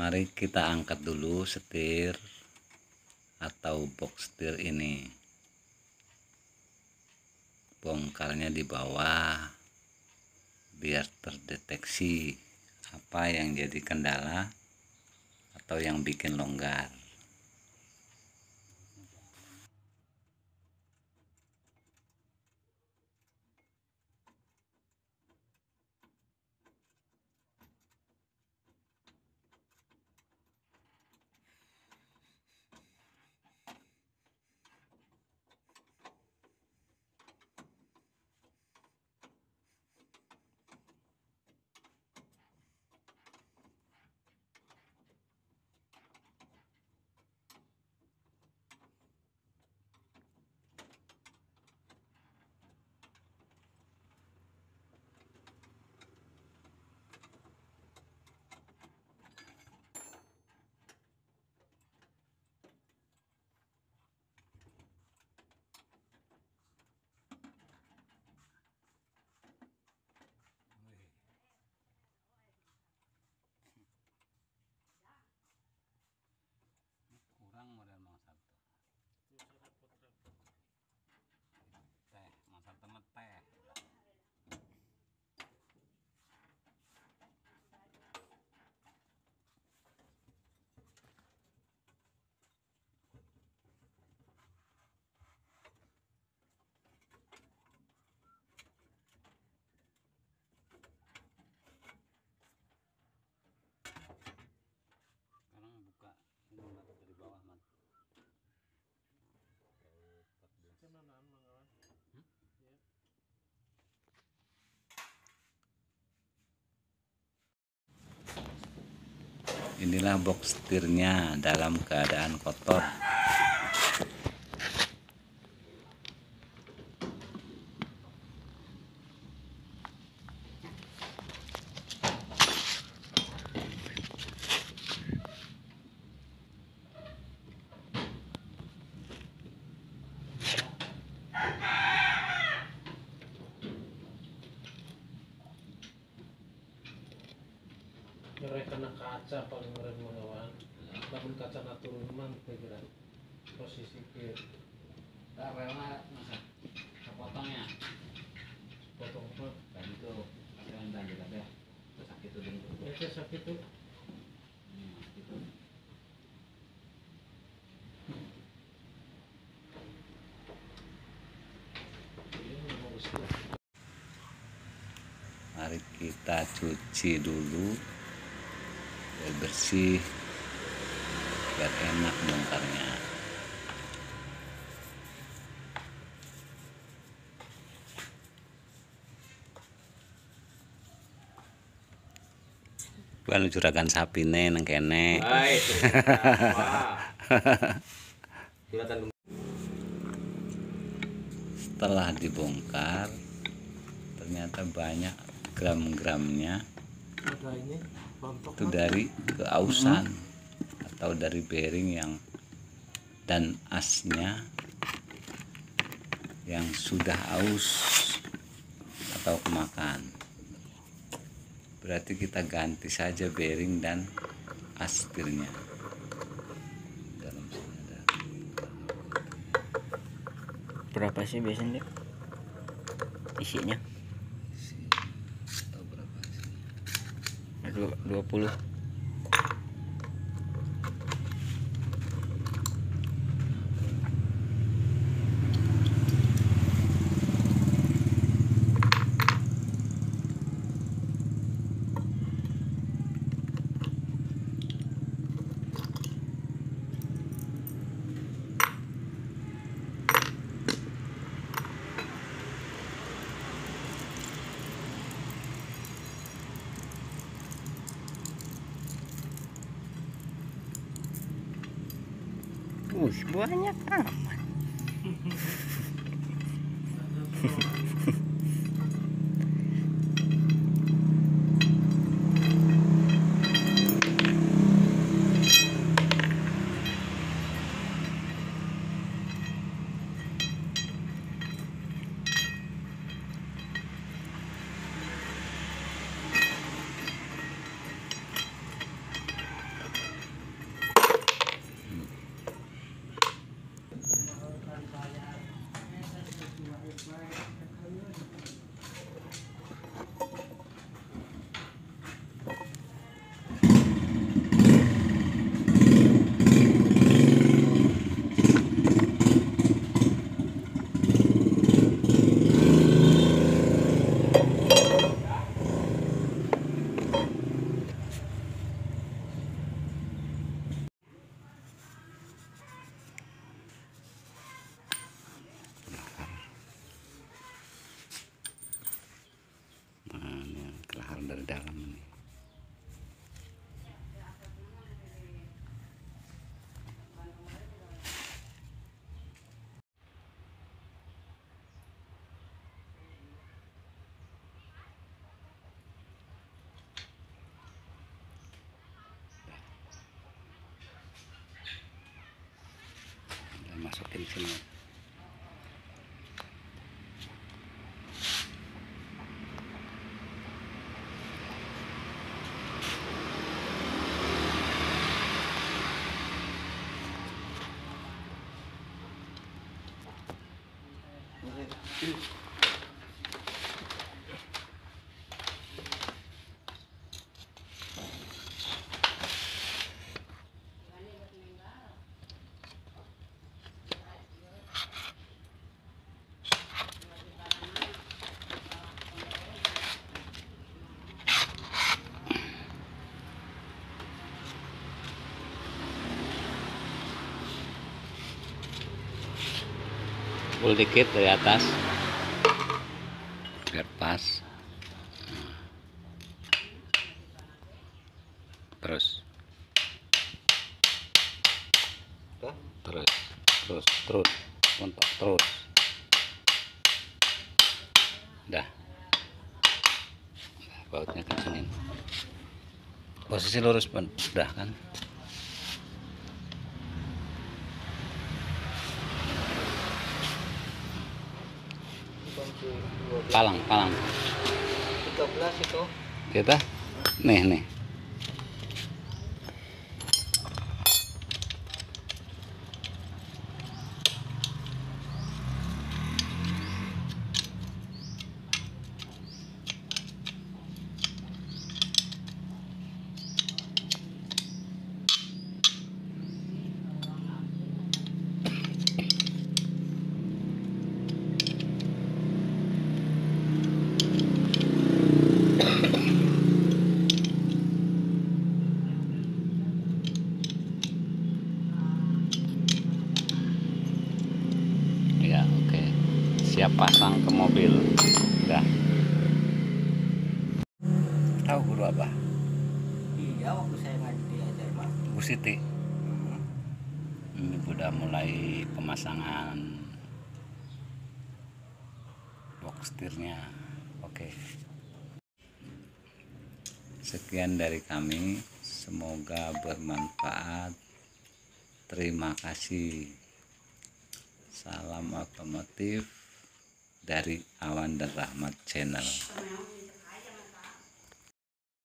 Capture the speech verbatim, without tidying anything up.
Mari kita angkat dulu setir atau box setir ini. Bongkarnya di bawah biar terdeteksi apa yang jadi kendala atau yang bikin longgar. Kurang model mangsar tuh. Teh, mangsar temet teh. Sekarang buka ini mata dari bawah, man. Hmm? Inilah box setirnya dalam keadaan kotor. Ngerai kena kaca paling ngeren mengawan. Namun kaca naturun man kira posisi ke. Tak rela masa kepotongnya. Potong apa? Dan itu yang lanjut ada sakit tuh dulu. Ya sakit tuh. Hmm, gitu. Mari kita cuci dulu biar bersih, biar enak bongkarnya. Bukan juragan sapi nih nang kene. Baik. Juratan Setelah dibongkar ternyata banyak gram-gramnya Ada ini rontok. itu dari keausan atau dari bearing yang dan asnya yang sudah aus atau kemakan. Berarti kita ganti saja bearing dan as setirnya. Dalam sini ada Berapa sih biasanya isinya? isi atau berapa sih? dua puluh. Wih, banyak amat. hasilnya. Pukul dikit dari atas biar pas. Terus terus terus terus untuk terus dah bautnya kencengin, posisi lurus pun udah kan. Palang, palang. tiga belas itu. Kita nih nih. Ya, oke. Siap pasang ke mobil. Udah. Tahu guru apa? Iya, waktu saya ngaji diajar Pak. Bu Siti. Ini udah mulai pemasangan box setirnya. Oke. Sekian dari kami. Semoga bermanfaat. Terima kasih. Salam otomotif dari Awan dan Rahmat Channel.